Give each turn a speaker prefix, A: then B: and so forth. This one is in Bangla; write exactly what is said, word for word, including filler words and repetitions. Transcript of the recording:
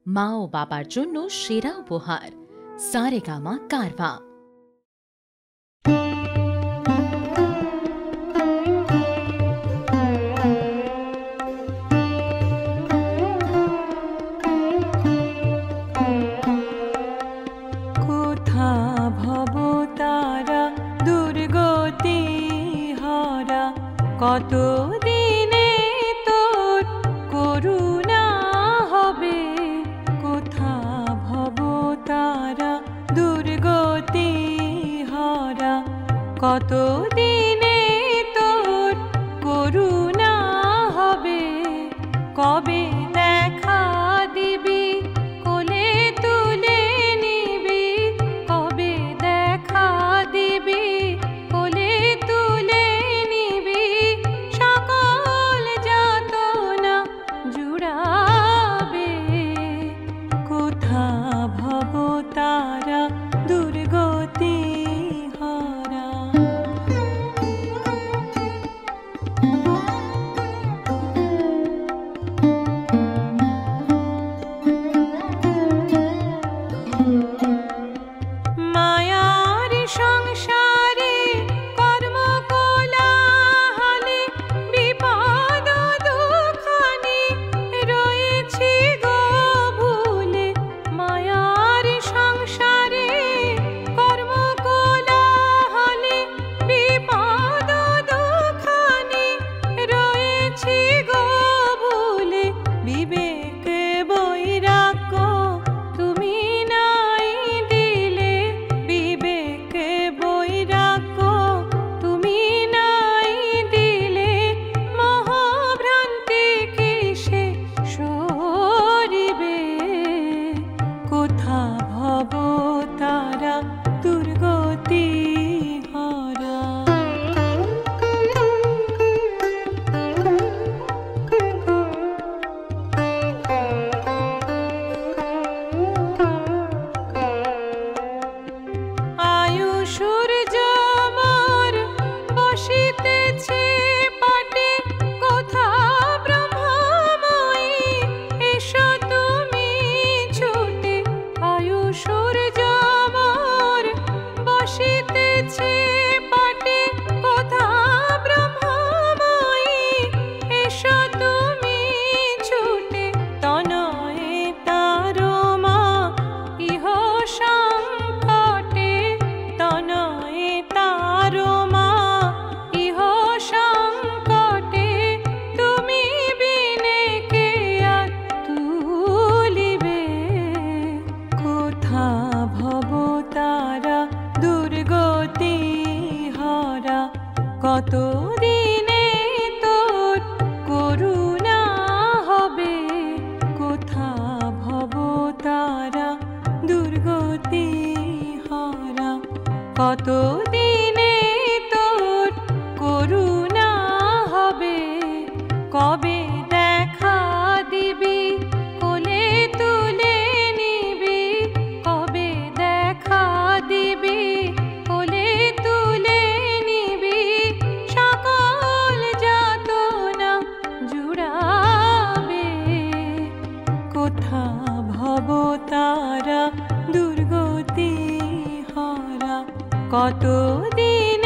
A: মা ও বাবার জন্য সেরা উপহার সারেগামা কারভা।
B: কোথা ভব তারা দুর্গতি হারা, কত দিনে তোর করুণা হবে। কোথা ভব তারা দুর্গতি হারা, কত দিনে তোর করুণা হবে। কবে দেখা দিবি কোলে তুলে নিবি, কবে দেখা দিবি কোলে তুলে নিবি। সকল যাতনা জুড়াবে, কোথা ভব তারা দুর্গতি হারা। মায়ার সংসারে কর্ম কোলাহলে বিপদ দুখানি রয়েছি গো ভুলে। মায়ার সংসারে কর্ম কোলাহলে বিপদ দুখানি রয়েছি গো ভুলে। বিবেক বৈরাগ্য তুমি নাই দিলে, বিবেক বৈরাগ্য তুমি নাই দিলে। মোহভ্রান্তি কিসে সরিবে, কোথা ভব তারা দুর্গতি হারা। আয়ু সূর্য মোর বসিতেছে পাটে, কোথা ব্রহ্মময়ী এসো তুমি ছুটে। আয়ু সূর্য মোর বসিতেছে পাটে, কোথা ব্রহ্মময়ী এসো তুমি ছুটে। তনয়ে তারো মা ইহ সংকটে, তনয়ে তারো মা ইহ সংকটে। তুমি বিনে কে আর তুলিবে, কোথা ভব তারা দুর্গতি হারা। কত দিনে তোর করুণা হবে, কোথা ভব তারা দুর্গতি হারা। কত দিনে তোর করুণা হবে, কবে দেখা দিবি কোলে তুলে নিবি, কবে দেখা দিবি কোলে তুলে নিবি। সকল যাতনা জুড়াবে, কোথা ভব তারা দুর্গতি হারা। কত দিন